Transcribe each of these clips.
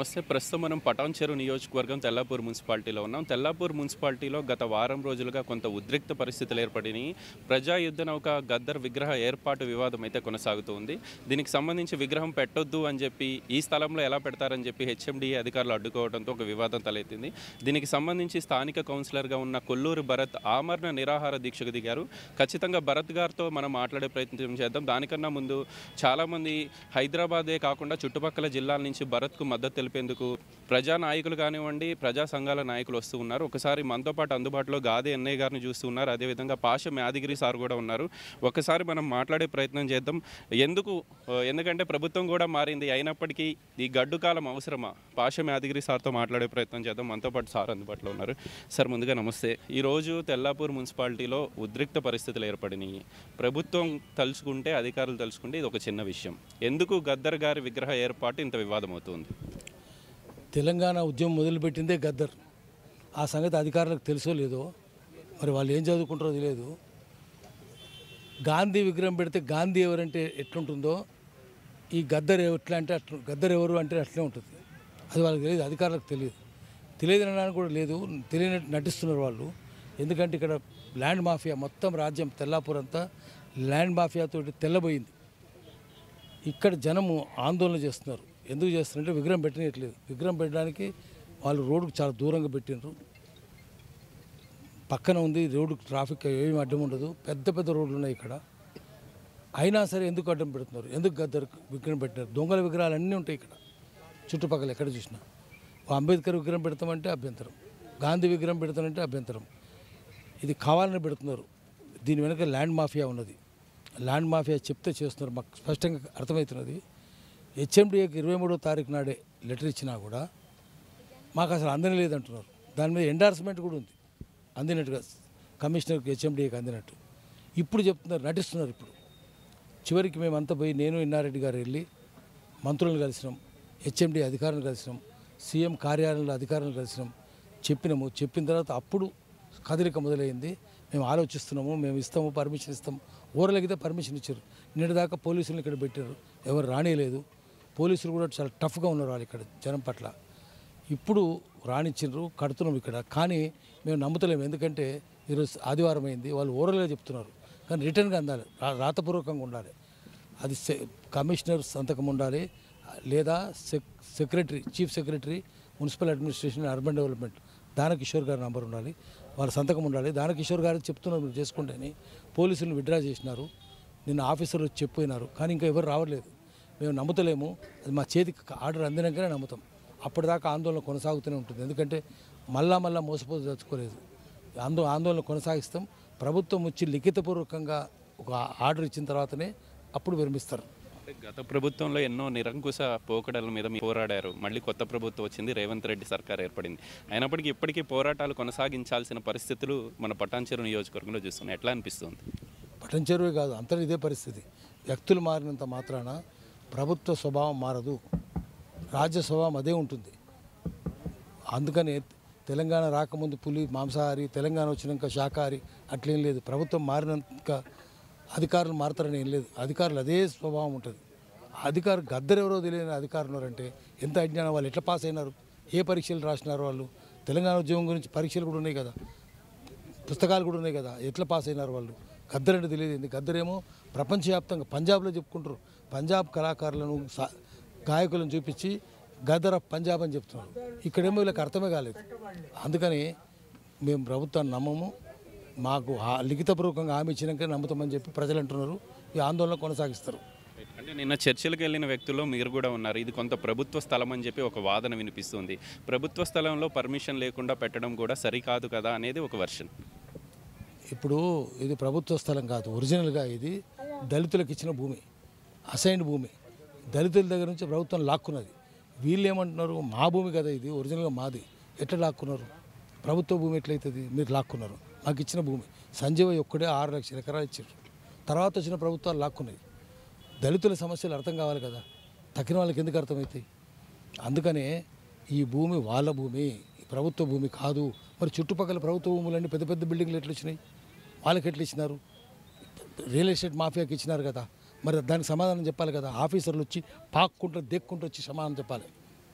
నమస్తే. ప్రస్తుతం మనం పటాన్చెరు నియోజకవర్గం తెల్లాపూర్ మున్సిపాలిటీలో ఉన్నాం. తెల్లాపూర్ మున్సిపాలిటీలో గత వారం రోజులుగా కొంత ఉద్రిక్త పరిస్థితులు ఏర్పడినాయి. ప్రజా యుద్ధ నౌక గద్దర్ విగ్రహ ఏర్పాటు వివాదం అయితే కొనసాగుతుంది. దీనికి సంబంధించి విగ్రహం పెట్టొద్దు అని చెప్పి ఈ స్థలంలో ఎలా పెడతారని చెప్పి హెచ్ఎండిఏ అధికారులు అడ్డుకోవడంతో ఒక వివాదం తలెత్తింది. దీనికి సంబంధించి స్థానిక కౌన్సిలర్గా ఉన్న కొల్లూరు భరత్ ఆమరణ నిరాహార దీక్షకు దిగారు. ఖచ్చితంగా భరత్ గారితో మనం మాట్లాడే ప్రయత్నం చేద్దాం. దానికన్నా ముందు చాలామంది హైదరాబాదే కాకుండా చుట్టుపక్కల జిల్లాల నుంచి భరత్కు మద్దతు తెలిపేందుకు ప్రజా నాయకులు కానివ్వండి, ప్రజా సంఘాల నాయకులు వస్తూ ఉన్నారు. ఒకసారి మనతో పాటు అందుబాటులో గాదే ఎన్నయ్య గారిని చూస్తూ ఉన్నారు. అదేవిధంగా పాష యాదగిరి సార్ కూడా ఉన్నారు. ఒకసారి మనం మాట్లాడే ప్రయత్నం చేద్దాం. ఎందుకంటే ప్రభుత్వం కూడా మారింది, అయినప్పటికీ ఈ గడ్డు కాలం అవసరమా? పాష యాదగిరి సార్తో మాట్లాడే ప్రయత్నం చేద్దాం. మనతో పాటు సార్ అందుబాటులో ఉన్నారు. సార్, ముందుగా నమస్తే. ఈరోజు తెల్లాపూర్ మున్సిపాలిటీలో ఉద్రిక్త పరిస్థితులు ఏర్పడినాయి. ప్రభుత్వం తలుచుకుంటే, అధికారులు తలుచుకుంటే ఇది ఒక చిన్న విషయం. ఎందుకు గద్దర్ గారి విగ్రహ ఏర్పాటు ఇంత వివాదం అవుతుంది? తెలంగాణ ఉద్యమం మొదలుపెట్టిందే గద్దర్. ఆ సంగతి అధికారులకు తెలుసో లేదో, మరి వాళ్ళు ఏం చదువుకుంటారో తెలియదు. గాంధీ విగ్రహం పెడితే గాంధీ ఎవరంటే ఎట్లుంటుందో, ఈ గద్దర్ ఎట్లా అంటే అట్లా, గద్దర్ ఎవరు అంటే అట్లే ఉంటుంది. అది వాళ్ళకి తెలియదు, అధికారులకు తెలియదు. తెలియదు అనడానికి కూడా లేదు, తెలియనట్టు నటిస్తున్నారు వాళ్ళు. ఎందుకంటే ఇక్కడ ల్యాండ్ మాఫియా, మొత్తం రాజ్యం తెల్లాపూర్ అంతా ల్యాండ్ మాఫియాతో తెల్లబోయింది. ఇక్కడ జనము ఆందోళన చేస్తున్నారు. ఎందుకు చేస్తున్నారంటే విగ్రహం పెట్టనట్లేదు. విగ్రహం పెట్టడానికి వాళ్ళు రోడ్డుకు చాలా దూరంగా పెట్టినారు. పక్కన ఉంది రోడ్డు, ట్రాఫిక్ ఏమి అడ్డం ఉండదు, పెద్ద పెద్ద రోడ్లు ఉన్నాయి ఇక్కడ. అయినా సరే ఎందుకు అడ్డం పెడుతున్నారు? ఎందుకు గద్దర్ విగ్రహం పెట్టినారు? దొంగల విగ్రహాలు అన్నీ ఉంటాయి ఇక్కడ చుట్టుపక్కల, ఎక్కడ చూసినా. అంబేద్కర్ విగ్రహం పెడతామంటే అభ్యంతరం, గాంధీ విగ్రహం పెడతామంటే అభ్యంతరం. ఇది కావాలని పెడుతున్నారు. దీని వెనక ల్యాండ్ మాఫియా ఉన్నది. ల్యాండ్ మాఫియా చెప్తే చేస్తున్నారు, మాకు స్పష్టంగా అర్థమవుతున్నది. హెచ్ఎండిఏకి 23వ తారీఖు నాడే లెటర్ ఇచ్చినా కూడా మాకు అసలు అందని లేదంటున్నారు. దాని మీద ఎండార్స్మెంట్ కూడా ఉంది, అందినట్టుగా కమిషనర్కి హెచ్ఎండిఏకి అందినట్టు. ఇప్పుడు చెప్తున్నారు, నటిస్తున్నారు. ఇప్పుడు చివరికి మేమంతా పోయి, నేను ఇన్నారెడ్డి గారు వెళ్ళి మంత్రులను కలిసినాం, హెచ్ఎండిఏ అధికారులను కలిసినాం, సీఎం కార్యాలయంలో అధికారులను కలిసినాం, చెప్పినాము. చెప్పిన తర్వాత అప్పుడు కదలిక మొదలైంది. మేము ఆలోచిస్తున్నాము, మేము ఇస్తాము, పర్మిషన్ ఇస్తాము. ఊరలగితే పర్మిషన్ ఇచ్చారు. నిన్నదాకా పోలీసులు ఇక్కడ పెట్టారు, ఎవరు రానియలేదు. పోలీసులు కూడా చాలా టఫ్గా ఉన్నారు వాళ్ళు ఇక్కడ జనం పట్ల. ఇప్పుడు రానిచ్చిండ్రు, కడుతున్నాం ఇక్కడ. కానీ మేము నమ్ముతలేము, ఎందుకంటే ఈరోజు ఆదివారం అయింది. వాళ్ళు ఓరల్గా చెప్తున్నారు, కానీ రిటర్న్గా అందాలి, రాతపూర్వకంగా ఉండాలి. అది కమిషనర్ సంతకం ఉండాలి, లేదా secretary, chief secretary municipal administration urban development Danakishore గారి నంబర్ ఉండాలి, వాళ్ళ సంతకం ఉండాలి. దానకిషోర్ గారు చెప్తున్నారు మీరు చేసుకుంటే అని. పోలీసులను విత్డ్రా చేసినారు, నిన్న ఆఫీసర్లు చెప్పినారు, కానీ ఇంకా ఎవరు రావట్లేదు. మేము నమ్ముతలేము, అది మా చేతికి ఆర్డర్ అందినాకనే నమ్ముతాం. అప్పటిదాకా ఆందోళన కొనసాగుతూనే ఉంటుంది, ఎందుకంటే మళ్ళా మోసపోతూ తెచ్చుకోలేదు. ఆందోళన కొనసాగిస్తాం. ప్రభుత్వం వచ్చి లిఖితపూర్వకంగా ఒక ఆర్డర్ ఇచ్చిన తర్వాతనే అప్పుడు విరమిస్తారు. గత ప్రభుత్వంలో ఎన్నో నిరంకుశ పోకడల మీద పోరాడారు. మళ్ళీ కొత్త ప్రభుత్వం వచ్చింది, రేవంత్ రెడ్డి సర్కార్ ఏర్పడింది. అయినప్పటికీ ఇప్పటికీ పోరాటాలు కొనసాగించాల్సిన పరిస్థితులు మన పటాన్చెరు నియోజకవర్గంలో చూస్తున్నాయి. ఎట్లా అనిపిస్తుంది? పటాన్చెరువే కాదు, అంతా ఇదే పరిస్థితి. వ్యక్తులు మారినంత మాత్రాన ప్రభుత్వ స్వభావం మారదు, రాజ్య స్వభావం అదే ఉంటుంది. అందుకని తెలంగాణ రాకముందు పులి మాంసాహారి, తెలంగాణ వచ్చినాక శాకాహారి అట్లేం లేదు. ప్రభుత్వం మారినాక అధికారులు మారుతారని ఏం లేదు, అధికారులు అదే స్వభావం ఉంటుంది. అధికారులు గద్దరు ఎవరో తెలియని అధికారులు ఉన్నారంటే ఎంత అజ్ఞానం! వాళ్ళు ఎట్లా పాస్ అయినారు? ఏ పరీక్షలు రాసినారు వాళ్ళు? తెలంగాణ ఉద్యమం గురించి పరీక్షలు కూడా ఉన్నాయి కదా, పుస్తకాలు కూడా ఉన్నాయి కదా, ఎట్లా పాస్ అయినారు వాళ్ళు? గద్దర్ అంటే తెలియదు. గద్దరేమో ప్రపంచవ్యాప్తంగా పంజాబ్లో చెప్పుకుంటారు. పంజాబ్ కళాకారులను, గాయకులను చూపించి గద్దర్ ఆఫ్ పంజాబ్ అని చెప్తున్నారు. ఇక్కడేమో వీళ్ళకి అర్థమే కాలేదు. అందుకని మేము ప్రభుత్వాన్ని నమ్మము, మాకు లిఖితపూర్వకంగా హామీ ఇచ్చినాక నమ్ముతామని చెప్పి ప్రజలు అంటున్నారు. ఈ ఆందోళన కొనసాగిస్తారు. అంటే నిన్న చర్చలకు వెళ్ళిన వ్యక్తుల్లో మీరు కూడా ఉన్నారు. ఇది కొంత ప్రభుత్వ స్థలం అని చెప్పి ఒక వాదన వినిపిస్తుంది. ప్రభుత్వ స్థలంలో పర్మిషన్ లేకుండా పెట్టడం కూడా సరికాదు కదా అనేది ఒక వర్షన్. ఇప్పుడు ఇది ప్రభుత్వ స్థలం కాదు, ఒరిజినల్గా ఇది దళితులకు ఇచ్చిన భూమి, అసైన్డ్ భూమి. దళితుల దగ్గర నుంచి ప్రభుత్వం లాక్కున్నది. వీళ్ళు ఏమంటున్నారు, మా భూమి కదా ఇది, ఒరిజినల్గా మాది. ఎట్లా లాక్కున్నారు? ప్రభుత్వ భూమి ఎట్లయితుంది? మీరు లాక్కున్నారు. మాకు ఇచ్చిన భూమి సంజీవయ్య ఒక్కడే 6 లక్షల ఎకరాలు ఇచ్చారు. తర్వాత వచ్చిన ప్రభుత్వాలు లాక్కున్నాయి. దళితుల సమస్యలు అర్థం కావాలి కదా, తక్కిన వాళ్ళకి ఎందుకు అర్థమవుతాయి? అందుకనే ఈ భూమి వాళ్ళ భూమి, ప్రభుత్వ భూమి కాదు. మరి చుట్టుపక్కల ప్రభుత్వ భూములన్నీ పెద్ద పెద్ద బిల్డింగ్లు ఎట్లా వచ్చినాయి? వాళ్ళకి ఎట్లా ఇచ్చినారు? రియల్ ఎస్టేట్ మాఫియాకి ఇచ్చినారు కదా. మరి దానికి సమాధానం చెప్పాలి కదా. ఆఫీసర్లు వచ్చి పాక్కుంటూ దేక్కుంటూ వచ్చి సమాధానం చెప్పాలి.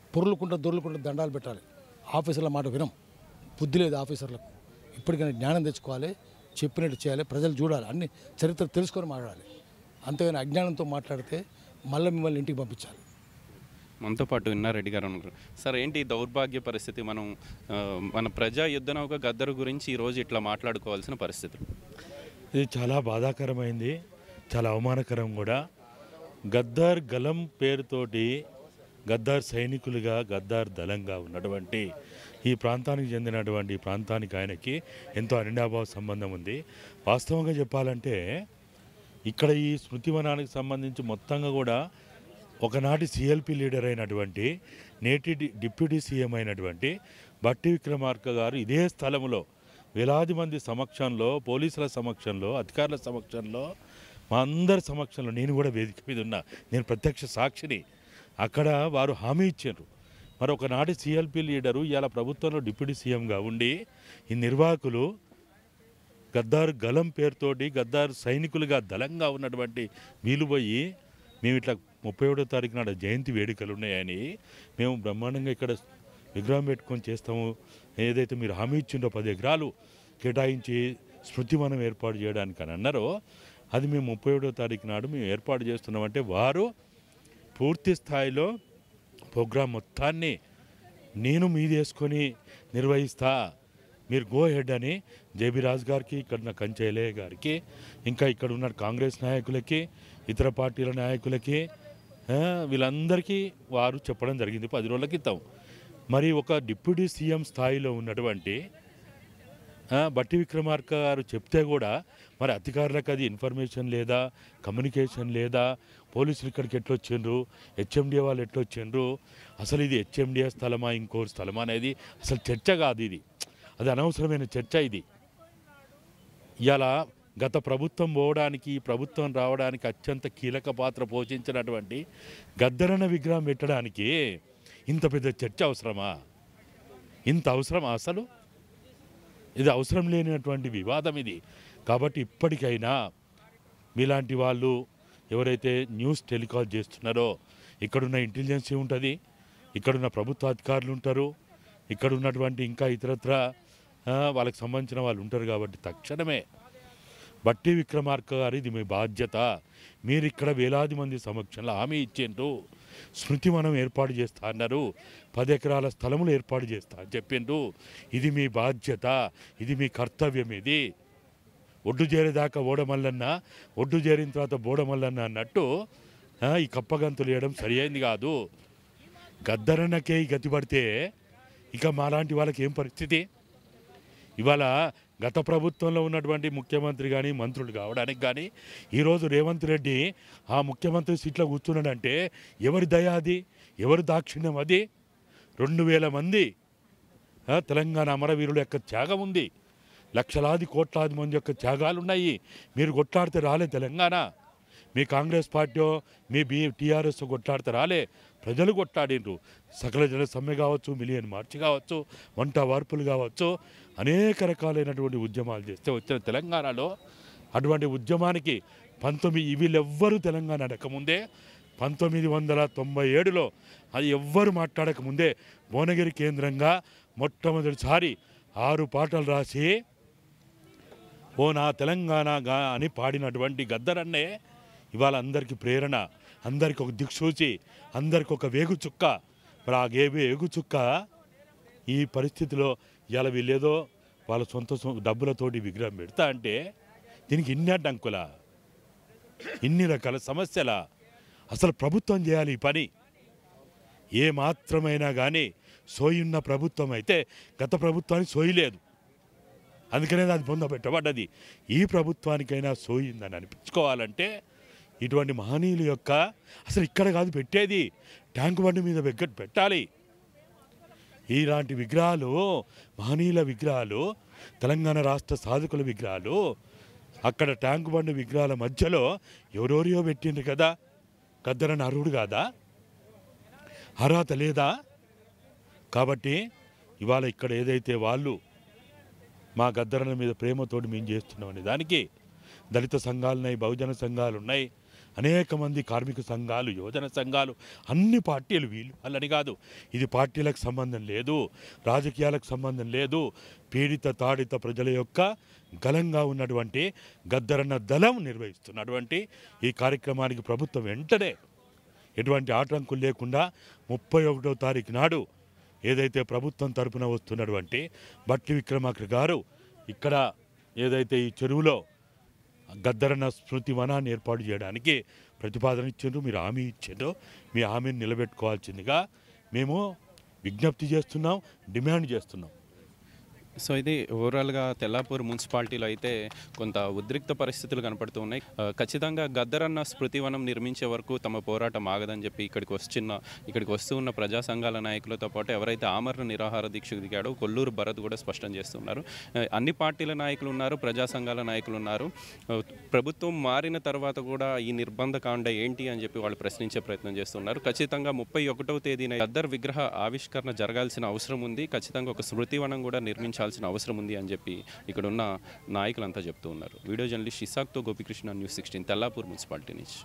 దొర్లుకుంటూ దండాలు పెట్టాలి. ఆఫీసర్ల మాట వినం, బుద్ధి లేదు ఆఫీసర్లకు. ఇప్పటికైనా జ్ఞానం తెచ్చుకోవాలి, చెప్పినట్టు చేయాలి, ప్రజలు చూడాలి, అన్ని చరిత్ర తెలుసుకొని మాట్లాడాలి. అంతేగాని అజ్ఞానంతో మాట్లాడితే మళ్ళీ మిమ్మల్ని ఇంటికి పంపించాలి. మనతో పాటు ఇన్నారెడ్డి గారు ఉన్నారు. సార్, ఏంటి దౌర్భాగ్య పరిస్థితి? మన ప్రజా యుద్ధ నౌక గద్దర్ గురించి ఈరోజు ఇట్లా మాట్లాడుకోవాల్సిన పరిస్థితులు. ఇది చాలా బాధాకరమైంది, చాలా అవమానకరం కూడా. గద్దర్ గలం పేరుతోటి గద్దార్ సైనికులుగా, గద్దార్ దళంగా ఉన్నటువంటి ఈ ప్రాంతానికి చెందినటువంటి ఈ ప్రాంతానికి ఆయనకి ఎంతో అనిండాభావ సంబంధం ఉంది. వాస్తవంగా చెప్పాలంటే ఇక్కడ ఈ స్మృతివనానికి సంబంధించి మొత్తంగా కూడా ఒకనాటి సిఎల్పి లీడర్ అయినటువంటి నేటి డిప్యూటీ సీఎం అయినటువంటి బట్టి విక్రమార్క గారు ఇదే స్థలంలో వేలాది మంది సమక్షంలో, పోలీసుల సమక్షంలో, అధికారుల సమక్షంలో, మా అందరి సమక్షంలో, నేను కూడా వేదిక మీద ఉన్నా, నేను ప్రత్యక్ష సాక్షిని, అక్కడ వారు హామీ ఇచ్చారు. మరి ఒకనాటి సిఎల్పి లీడరు ఇవాళ ప్రభుత్వంలో డిప్యూటీ సీఎంగా ఉండి ఈ నిర్వాహకులు గద్దార్ గలం పేరుతోటి గద్దార్ సైనికులుగా దళంగా ఉన్నటువంటి వీలు పోయి మేము ఇట్లా 31వ తారీఖు నాడు జయంతి వేడుకలు ఉన్నాయని మేము బ్రహ్మాండంగా ఇక్కడ విగ్రహం పెట్టుకొని చేస్తాము, ఏదైతే మీరు హామీ ఇచ్చిండో 10 ఎకరాలు కేటాయించి స్మృతివనం ఏర్పాటు చేయడానికి అని అన్నారో అది మేము 31వ తారీఖు నాడు మేము ఏర్పాటు చేస్తున్నామంటే వారు పూర్తి స్థాయిలో ప్రోగ్రాం మొత్తాన్ని నేను మీదేసుకొని నిర్వహిస్తా, మీరు గో హెడ్ అని జేబీ రాజు గారికి, ఇక్కడ ఉన్న కంచెలయ్య గారికి, ఇంకా ఇక్కడ ఉన్న కాంగ్రెస్ నాయకులకి, ఇతర పార్టీల నాయకులకి, వీళ్ళందరికీ వారు చెప్పడం జరిగింది 10 రోజుల క్రితం. మరి ఒక డిప్యూటీ సీఎం స్థాయిలో ఉన్నటువంటి బట్టి విక్రమార్క గారు చెప్తే కూడా మరి అధికారులకు అది ఇన్ఫర్మేషన్ లేదా, కమ్యూనికేషన్ లేదా, పోలీసులు ఇక్కడికి ఎట్లొచ్చిండ్రు, హెచ్ఎండిఏ వాళ్ళు ఎట్లొచ్చిండ్రు, అసలు ఇది హెచ్ఎండిఏ స్థలమా ఇంకోరు స్థలమా అనేది అసలు చర్చ కాదు, అది అనవసరమైన చర్చ. ఇది ఇలా గత ప్రభుత్వం పోవడానికి, ఈ ప్రభుత్వం రావడానికి అత్యంత కీలక పాత్ర పోషించినటువంటి గద్దరన్న విగ్రహం పెట్టడానికి ఇంత పెద్ద చర్చ అవసరమా? ఇంత అవసరమా? అసలు ఇది అవసరం లేనటువంటి వివాదం ఇది. కాబట్టి ఇప్పటికైనా మీలాంటి వాళ్ళు ఎవరైతే న్యూస్ టెలికాస్ట్ చేస్తున్నారో, ఇక్కడున్న ఇంటెలిజెన్సీ ఉంటుంది, ఇక్కడున్న ప్రభుత్వ అధికారులు ఉంటారు, ఇక్కడ ఉన్నటువంటి ఇంకా ఇతరత్ర వాళ్ళకి సంబంధించిన వాళ్ళు ఉంటారు. కాబట్టి తక్షణమే బట్టి విక్రమార్క గారు ఇది మీ బాధ్యత, మీరు ఇక్కడ వేలాది మంది సమక్షంలో హామీ ఇచ్చిండ్రు, స్మృతివనం ఏర్పాటు చేస్తా అన్నారు, 10 ఎకరాల స్థలములు ఏర్పాటు చేస్తా అని చెప్పిండ్రు. ఇది మీ బాధ్యత, ఇది మీ కర్తవ్యం. ఇది ఒడ్డు చేరేదాకా ఓడమల్లన్న, ఒడ్డు చేరిన తర్వాత బోడమల్లన్న అన్నట్టు ఈ కప్పగంతులు వేయడం సరి అయింది కాదు. గద్దరన్నకే ఈ గతి పడితే ఇక మాలాంటి వాళ్ళకి ఏం పరిస్థితి? ఇవాళ గత ప్రభుత్వంలో ఉన్నటువంటి ముఖ్యమంత్రి కానీ, మంత్రులు కావడానికి కానీ ఈరోజు రేవంత్ రెడ్డి ఆ ముఖ్యమంత్రి సీట్లో కూర్చున్నాడంటే ఎవరి దయ అది, ఎవరి దాక్షిణ్యం అది? 2000 మంది తెలంగాణ అమరవీరుల యొక్క త్యాగం ఉంది, లక్షలాది కోట్లాది మంది యొక్క త్యాగాలు ఉన్నాయి. మీరు కొట్లాడితే రాలే తెలంగాణ, మీ కాంగ్రెస్ పార్టీ, మీ టీఆర్ఎస్ కొట్లాడితే రాలే, ప్రజలు కొట్లాడిండ్రు. సకల జన సమ్మె కావచ్చు, మిలియన్ మార్చి కావచ్చు, వంట వార్పులు కావచ్చు, అనేక రకాలైనటువంటి ఉద్యమాలు చేస్తే వచ్చిన తెలంగాణలో అటువంటి ఉద్యమానికి వీళ్ళెవ్వరూ తెలంగాణ అడగకముందే 1997లో అది ఎవ్వరు మాట్లాడకముందే భువనగిరి కేంద్రంగా మొట్టమొదటిసారి 6 పాటలు రాసి ఓ నా తెలంగాణ అని పాడినటువంటి గద్దరన్నే ఇవాళ అందరికీ ప్రేరణ, అందరికి ఒక దిక్సూచి, అందరికి ఒక వేగు చుక్క. మరి ఆ వేగు చుక్క ఈ పరిస్థితిలో ఇలా వీళ్ళేదో వాళ్ళ సొంత డబ్బులతోటి విగ్రహం పెడతా అంటే దీనికి ఇన్ని అడ్డంకులా, ఇన్ని రకాల సమస్యలా? అసలు ప్రభుత్వం చేయాలి ఈ పని. ఏ మాత్రమైనా కానీ సోయున్న ప్రభుత్వం అయితే గత ప్రభుత్వానికి సోయి లేదు, అందుకనే అది పొందబెట్టబడ్డది. ఈ ప్రభుత్వానికైనా సోయిందని అనిపించుకోవాలంటే ఇటువంటి మహనీయుల యొక్క అసలు ఇక్కడ కాదు పెట్టేది, ట్యాంక్ బండి మీద పెట్టాలి. ఇలాంటి విగ్రహాలు, మహనీయుల విగ్రహాలు, తెలంగాణ రాష్ట్ర సాధకుల విగ్రహాలు అక్కడ ట్యాంక్ బండి విగ్రహాల మధ్యలో ఎవరెవరియో పెట్టిండ్రు కదా. గద్దరన్న అర్హుడు కాదా? అర్హత లేదా? కాబట్టి ఇవాళ ఇక్కడ ఏదైతే వాళ్ళు మా గద్దరన్న మీద ప్రేమతోటి మేము చేస్తున్నామని దానికి దళిత సంఘాలు ఉన్నాయి, బహుజన సంఘాలు ఉన్నాయి, అనేక మంది కార్మిక సంఘాలు, యువజన సంఘాలు, అన్ని పార్టీలు, వీళ్ళు వాళ్ళని కాదు, ఇది పార్టీలకు సంబంధం లేదు, రాజకీయాలకు సంబంధం లేదు, పీడిత తాడిత ప్రజల యొక్క గలంగా ఉన్నటువంటి గద్దరన్న దళం నిర్వహిస్తున్నటువంటి ఈ కార్యక్రమానికి ప్రభుత్వం వెంటనే ఎటువంటి ఆటంకులు లేకుండా 31వ తారీఖు నాడు ఏదైతే ప్రభుత్వం తరపున వస్తున్నటువంటి బట్టి విక్రమార్క గారు ఇక్కడ ఏదైతే ఈ చెరువులో గద్దరన్న స్మృతి వనాన్ని ఏర్పాటు చేయడానికి ప్రతిపాదన ఇచ్చిండ్రు, మీరు హామీ ఇచ్చిండ్రు, మీ హామీని నిలబెట్టుకోవాల్సిందిగా మేము విజ్ఞప్తి చేస్తున్నాం, డిమాండ్ చేస్తున్నాం. సో ఇది ఓవరాల్గా తెల్లాపూర్ మున్సిపాలిటీలో అయితే కొంత ఉద్రిక్త పరిస్థితులు కనపడుతూ ఉన్నాయి. ఖచ్చితంగా గద్దరన్న స్మృతివనం నిర్మించే వరకు తమ పోరాటం ఆగదని చెప్పి ఇక్కడికి వస్తూ ఉన్న ప్రజా సంఘాల నాయకులతో పాటు ఎవరైతే ఆమరణ నిరాహార దీక్షకు దిగాడో కొల్లూరు భరత్ కూడా స్పష్టం చేస్తున్నారు. అన్ని పార్టీల నాయకులు ఉన్నారు, ప్రజా సంఘాల నాయకులు ఉన్నారు. ప్రభుత్వం మారిన తర్వాత కూడా ఈ నిర్బంధ కాండ ఏంటి అని చెప్పి వాళ్ళు ప్రశ్నించే ప్రయత్నం చేస్తున్నారు. ఖచ్చితంగా 31వ తేదీన గద్దర్ విగ్రహ ఆవిష్కరణ జరగాల్సిన అవసరం ఉంది, ఖచ్చితంగా ఒక స్మృతివనం కూడా నిర్మించాల్సిన అవసరం ఉంది అని చెప్పి ఇక్కడ ఉన్న నాయకులంతా చెప్తూ ఉన్నారు. వీడియో జర్నలిస్ట్ ఇసాక్తో గోపికృష్ణ, న్యూస్ 16 తెల్లాపూర్ మున్సిపాలిటీ నుంచి.